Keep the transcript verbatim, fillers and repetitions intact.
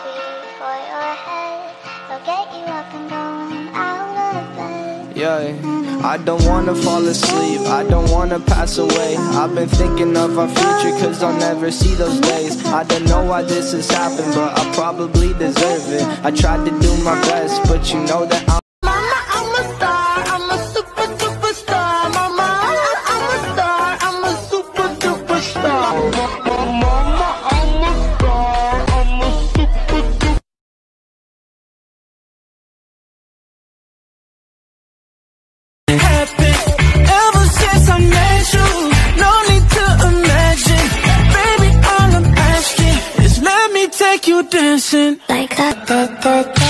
for your head. They'll get you up and going out of bed. Yeah, I don't wanna fall asleep, I don't wanna pass away. I've been thinking of our future cause I'll never see those days. I don't know why this has happened, but I probably deserve it. I tried to do my best, but you know that I'm Mama, I'm a star, I'm a super duper star. Mama, I'm a star, I'm a super duper star. Mama, I'm a star, I'm a super duper. Happen ever since I met you, no need to imagine. Baby, all I'm asking is let me take you dancing Like that. da, da, da.